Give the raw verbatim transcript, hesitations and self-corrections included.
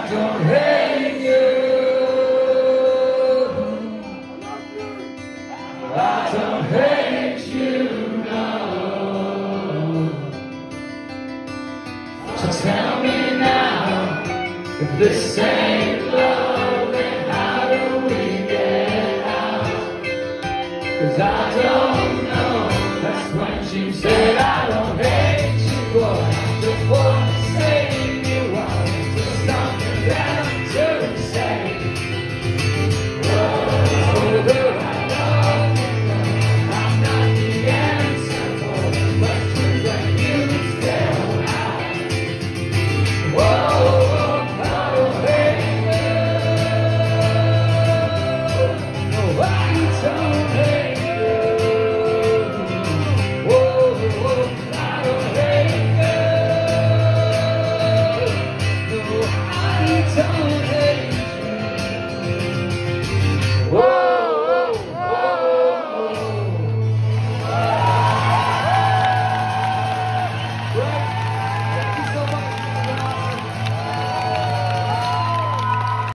don't hate you. I don't hate you, no. So tell me now, if this ain't love, then how do we get out? 'Cause I don't know, that's when she said